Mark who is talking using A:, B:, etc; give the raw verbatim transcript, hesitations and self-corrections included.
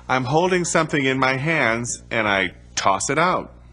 A: I'm holding something in my hands and I toss it out.